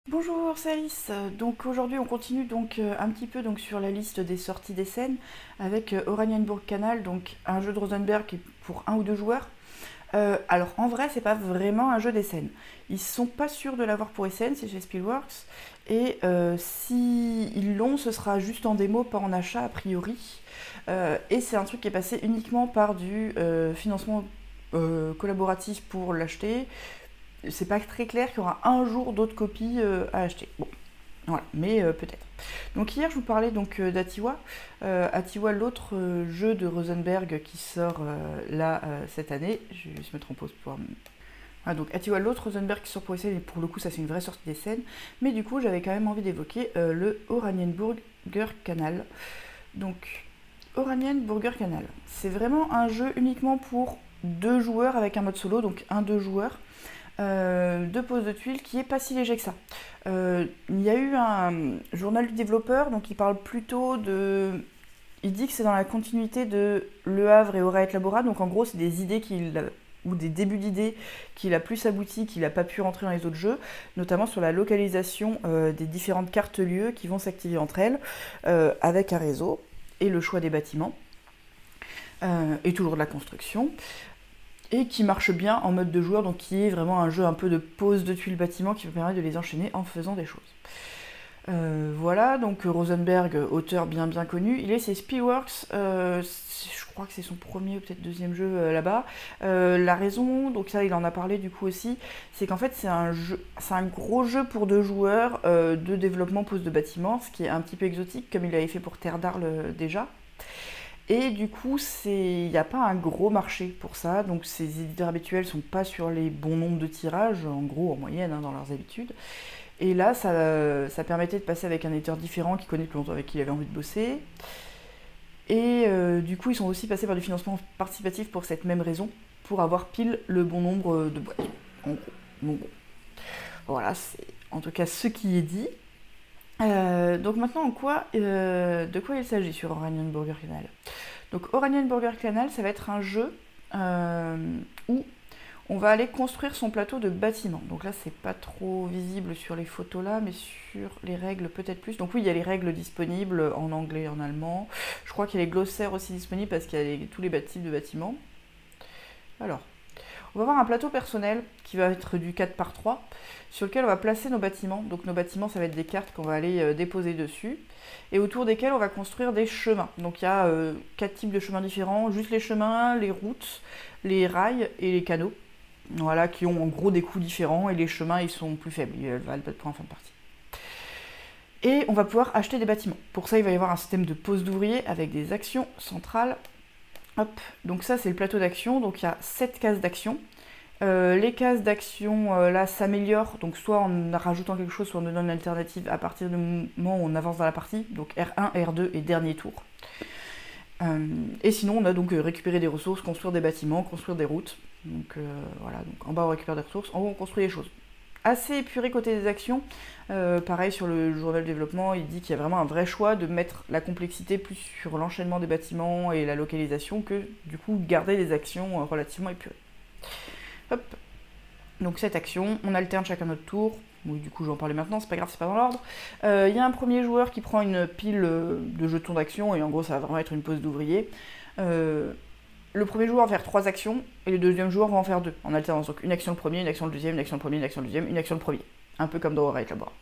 Bonjour, c'est Alice. Donc aujourd'hui on continue un petit peu sur la liste des sorties des scènes avec Oranienburg Canal, donc un jeu de Rosenberg qui est pour un ou deux joueurs. Alors en vrai c'est pas vraiment un jeu des scènes. Ils sont pas sûrs de l'avoir pour SN, c'est chez Spielworks. Et si ils l'ont, ce sera juste en démo, pas en achat a priori. Et c'est un truc qui est passé uniquement par du financement collaboratif pour l'acheter. C'est pas très clair qu'il y aura un jour d'autres copies à acheter. Bon, voilà, mais peut-être. Donc hier, je vous parlais d'Atiwa. Atiwa, l'autre jeu de Rosenberg qui sort là cette année. Je vais juste mettre en pause pour... Voilà, donc Atiwa, l'autre Rosenberg qui sort pour SN, et pour le coup, ça c'est une vraie sortie des scènes. Mais du coup, j'avais quand même envie d'évoquer le Oranienburger Canal. Donc, Oranienburger Canal, c'est vraiment un jeu uniquement pour deux joueurs avec un mode solo, donc un deux joueurs. De pose de tuiles qui est pas si léger que ça. Il y a eu un journal du développeur, donc il parle plutôt de... Il dit que c'est dans la continuité de Le Havre et Aura et Labora, donc en gros c'est des idées ou des débuts d'idées qu'il a plus abouti, qu'il n'a pas pu rentrer dans les autres jeux, notamment sur la localisation des différentes cartes lieux qui vont s'activer entre elles, avec un réseau, et le choix des bâtiments, et toujours de la construction. Et qui marche bien en mode de joueur, donc qui est vraiment un jeu un peu de pose de tuiles bâtiments qui vous permet de les enchaîner en faisant des choses. Voilà, donc Rosenberg, auteur bien connu, il est chez Spielworks, je crois que c'est son premier ou peut-être deuxième jeu là-bas. La raison, donc ça il en a parlé du coup aussi, c'est qu'en fait c'est un gros jeu pour deux joueurs de développement pose de bâtiments, ce qui est un petit peu exotique comme il avait fait pour Terre d'Arles déjà. Et du coup, il n'y a pas un gros marché pour ça, donc ces éditeurs habituels sont pas sur les bons nombres de tirages, en gros en moyenne dans leurs habitudes. Et là, ça permettait de passer avec un éditeur différent qui connaît depuis longtemps, avec qui il avait envie de bosser. Et du coup, ils sont aussi passés par du financement participatif pour cette même raison, pour avoir pile le bon nombre de boîtes. En gros. Donc bon, voilà, c'est en tout cas ce qui est dit. Donc maintenant, de quoi il s'agit sur Oranienburger Canal? Donc Oranienburger Canal, ça va être un jeu où on va aller construire son plateau de bâtiment. Donc là, c'est pas trop visible sur les photos là, mais sur les règles peut-être plus. Donc oui, il y a les règles disponibles en anglais et en allemand. Je crois qu'il y a les glossaires aussi disponibles parce qu'il y a tous les types de bâtiments. Alors, on va avoir un plateau personnel qui va être du 4x3 sur lequel on va placer nos bâtiments. Donc nos bâtiments, ça va être des cartes qu'on va aller déposer dessus et autour desquels on va construire des chemins. Donc il y a 4 types de chemins différents, juste les chemins, les routes, les rails et les canaux. Voilà, qui ont en gros des coûts différents et les chemins ils sont plus faibles, ils valent pas de points en fin de partie. Et on va pouvoir acheter des bâtiments. Pour ça, il va y avoir un système de pose d'ouvriers avec des actions centrales. Hop, donc ça c'est le plateau d'action, donc il y a 7 cases d'action. Les cases d'action là s'améliorent, donc soit en rajoutant quelque chose, soit en donnant une alternative à partir du moment où on avance dans la partie, donc R1, R2 et dernier tour. Et sinon on a donc récupérer des ressources, construire des bâtiments, construire des routes. Donc voilà, donc en bas on récupère des ressources, en haut on construit des choses. Assez épuré côté des actions, pareil sur le journal de développement, il dit qu'il y a vraiment un vrai choix de mettre la complexité plus sur l'enchaînement des bâtiments et la localisation que du coup garder les actions relativement épurées. Hop. Donc cette action, on alterne chacun notre tour. Oui, du coup, j'en parlais maintenant, c'est pas grave, c'est pas dans l'ordre. Il y a un premier joueur qui prend une pile de jetons d'action, et en gros, ça va vraiment être une pose d'ouvrier. Le premier joueur va faire 3 actions, et le deuxième joueur va en faire 2, en alternance. Donc une action le premier, une action le deuxième, une action le premier, une action le deuxième, une action le premier. Un peu comme dans Aura et Labora.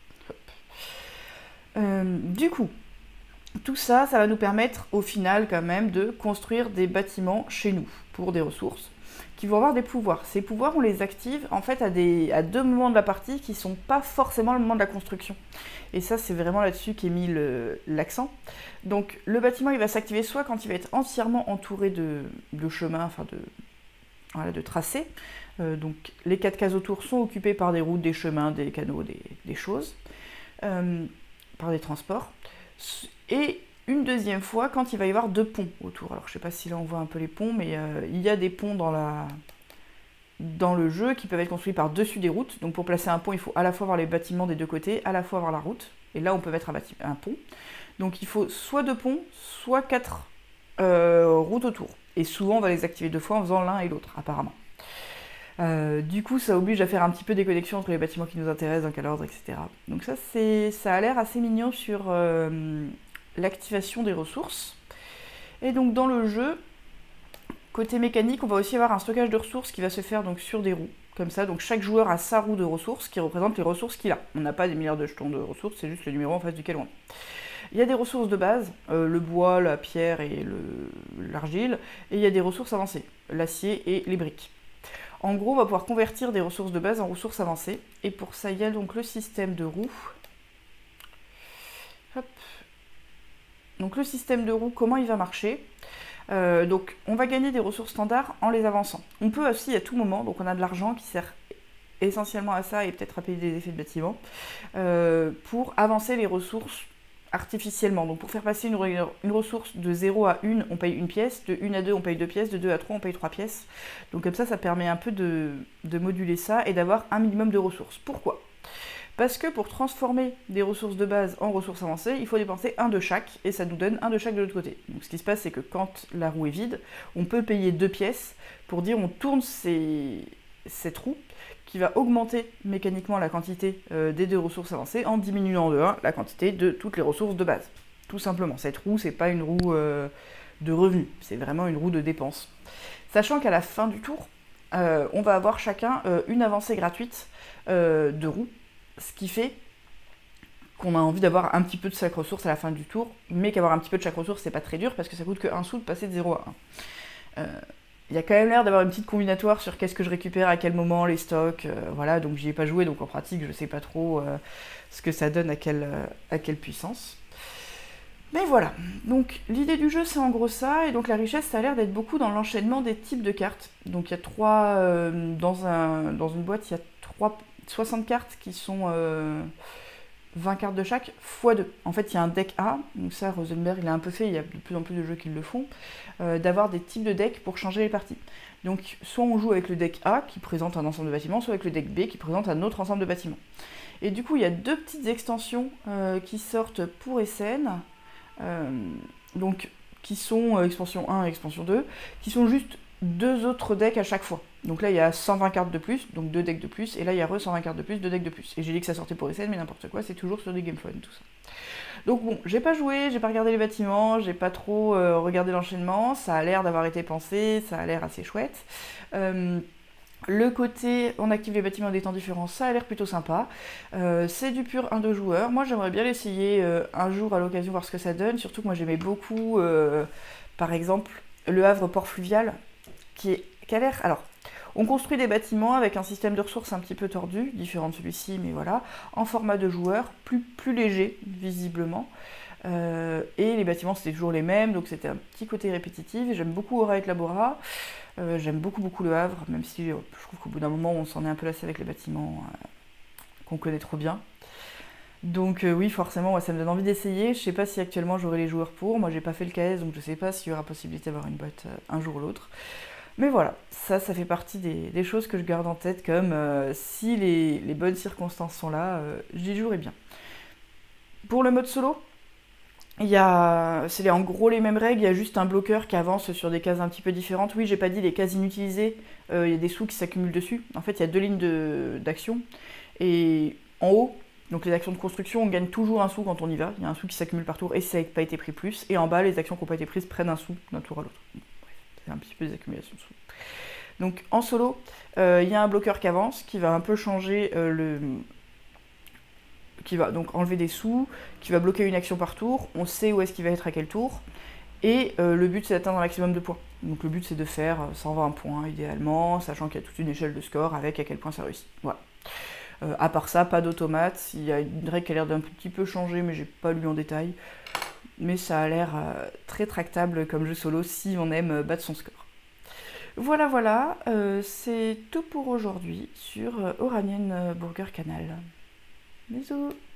Du coup, tout ça, ça va nous permettre au final quand même de construire des bâtiments chez nous, pour des ressources qui vont avoir des pouvoirs. Ces pouvoirs, on les active en fait à deux moments de la partie qui sont pas forcément le moment de la construction. Et ça, c'est vraiment là-dessus qu'est mis l'accent. Donc le bâtiment, il va s'activer soit quand il va être entièrement entouré de chemins, enfin de tracés. Donc les 4 cases autour sont occupées par des routes, des chemins, des canaux, des choses, par des transports. Et une deuxième fois quand il va y avoir 2 ponts autour. Alors je sais pas si là on voit un peu les ponts, mais il y a des ponts dans le jeu qui peuvent être construits par-dessus des routes. Donc pour placer un pont, il faut à la fois avoir les bâtiments des deux côtés, à la fois avoir la route. Et là on peut mettre un pont. Donc il faut soit 2 ponts, soit 4 routes autour. Et souvent on va les activer 2 fois en faisant l'un et l'autre, apparemment. Du coup, ça oblige à faire un petit peu des connexions entre les bâtiments qui nous intéressent, dans quel ordre, etc. Donc ça a l'air assez mignon sur l'activation des ressources. Et donc dans le jeu, côté mécanique, on va aussi avoir un stockage de ressources qui va se faire donc sur des roues, comme ça. Donc chaque joueur a sa roue de ressources qui représente les ressources qu'il a. On n'a pas des milliards de jetons de ressources, c'est juste le numéro en face duquel on est. Il y a des ressources de base, le bois, la pierre et l'argile, et il y a des ressources avancées, l'acier et les briques. En gros, on va pouvoir convertir des ressources de base en ressources avancées, et pour ça, il y a donc le système de roues. Hop. Donc le système de roues, comment il va marcher? Donc on va gagner des ressources standards en les avançant. On peut aussi à tout moment, donc on a de l'argent qui sert essentiellement à ça et peut-être à payer des effets de bâtiment, pour avancer les ressources artificiellement. Donc pour faire passer une ressource de 0 à 1, on paye une pièce, de 1 à 2, on paye 2 pièces, de 2 à 3, on paye 3 pièces. Donc comme ça permet un peu de moduler ça et d'avoir un minimum de ressources. Pourquoi ? Parce que pour transformer des ressources de base en ressources avancées, il faut dépenser un de chaque, et ça nous donne un de chaque de l'autre côté. Donc ce qui se passe, c'est que quand la roue est vide, on peut payer 2 pièces pour dire on tourne cette roue, qui va augmenter mécaniquement la quantité des 2 ressources avancées en diminuant de 1 la quantité de toutes les ressources de base. Tout simplement. Cette roue, c'est pas une roue de revenu, c'est vraiment une roue de dépenses. Sachant qu'à la fin du tour, on va avoir chacun une avancée gratuite de roue, ce qui fait qu'on a envie d'avoir un petit peu de chaque ressource à la fin du tour, mais qu'avoir un petit peu de chaque ressource, c'est pas très dur, parce que ça coûte que 1 sou de passer de 0 à 1. Il y a quand même l'air d'avoir une petite combinatoire sur qu'est-ce que je récupère, à quel moment, les stocks, voilà, donc j'y ai pas joué, donc en pratique je sais pas trop ce que ça donne, à quelle puissance. Mais voilà, donc l'idée du jeu c'est en gros ça, et donc la richesse ça a l'air d'être beaucoup dans l'enchaînement des types de cartes. Donc il y a dans une boîte il y a 60 cartes qui sont 20 cartes de chaque, x2. En fait, il y a un deck A, donc ça, Rosenberg, il a un peu fait, il y a de plus en plus de jeux qui le font, d'avoir des types de decks pour changer les parties. Donc, soit on joue avec le deck A, qui présente un ensemble de bâtiments, soit avec le deck B, qui présente un autre ensemble de bâtiments. Et du coup, il y a 2 petites extensions qui sortent pour Essen, donc, qui sont expansion 1 et expansion 2, qui sont juste 2 autres decks à chaque fois. Donc là, il y a 120 cartes de plus, donc 2 decks de plus, et là, il y a 120 cartes de plus, 2 decks de plus. Et j'ai dit que ça sortait pour Essen, mais n'importe quoi, c'est toujours sur des Gamefone, tout ça. Donc bon, j'ai pas joué, j'ai pas regardé les bâtiments, j'ai pas trop regardé l'enchaînement, ça a l'air d'avoir été pensé, ça a l'air assez chouette. Le côté on active les bâtiments des temps différents, ça a l'air plutôt sympa. C'est du pur 1-2 joueurs. Moi j'aimerais bien l'essayer un jour à l'occasion, voir ce que ça donne. Surtout que moi j'aimais beaucoup, par exemple, le Havre port fluvial, qui a l'air... Alors, on construit des bâtiments avec un système de ressources un petit peu tordu, différent de celui-ci, mais voilà, en format de joueur, plus léger, visiblement. Et les bâtiments c'était toujours les mêmes, donc c'était un petit côté répétitif. J'aime beaucoup Aura et Labora, j'aime beaucoup le Havre, même si je trouve qu'au bout d'un moment on s'en est un peu lassé avec les bâtiments qu'on connaît trop bien. Donc oui, forcément, ça me donne envie d'essayer. Je sais pas si actuellement j'aurai les joueurs pour, moi j'ai pas fait le KS, donc je sais pas s'il y aura possibilité d'avoir une boîte un jour ou l'autre. Mais voilà, ça fait partie des choses que je garde en tête, comme si les bonnes circonstances sont là, j'y jouerai bien. Pour le mode solo, c'est en gros les mêmes règles, il y a juste un bloqueur qui avance sur des cases un petit peu différentes. Oui, j'ai pas dit les cases inutilisées, il y a des sous qui s'accumulent dessus. En fait, il y a 2 lignes d'action, et en haut, donc les actions de construction, on gagne toujours un sou quand on y va. Il y a un sou qui s'accumule par tour, et ça n'a pas été pris plus. Et en bas, les actions qui n'ont pas été prises prennent un sou d'un tour à l'autre. C'est un petit peu des accumulations de sous. Donc en solo, il y a un bloqueur qui avance, qui va un peu changer qui va donc enlever des sous, qui va bloquer une action par tour, on sait où est-ce qu'il va être à quel tour, et le but c'est d'atteindre un maximum de points. Donc le but c'est de faire 120 points idéalement, sachant qu'il y a toute une échelle de score avec à quel point ça réussit. Voilà. À part ça, pas d'automate, il y a une règle qui a l'air d'un petit peu changé, mais j'ai pas lu en détail. Mais ça a l'air très tractable comme jeu solo si on aime battre son score. Voilà, c'est tout pour aujourd'hui sur Oranienburger Canal. Bisous.